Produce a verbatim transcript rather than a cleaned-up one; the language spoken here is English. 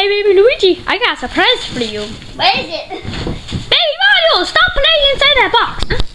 Hey, baby Luigi, I got a surprise for you. What is it? Baby Mario, stop playing inside that box.